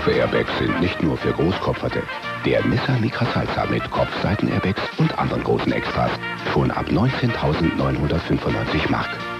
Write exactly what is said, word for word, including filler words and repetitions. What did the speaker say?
Kopf-Airbags sind nicht nur für Großkopferte. Der Nissan Micra Salsa mit Kopf-Seiten-Airbags und anderen großen Extras. Schon ab neunzehntausendneunhundertfünfundneunzig Mark.